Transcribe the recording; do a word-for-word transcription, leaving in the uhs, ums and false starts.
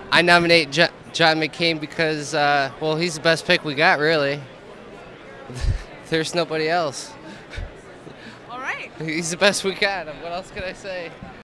I nominate Jo- John McCain because, uh, well, he's the best pick we got, really. There's nobody else. All right. He's the best we got. What else can I say?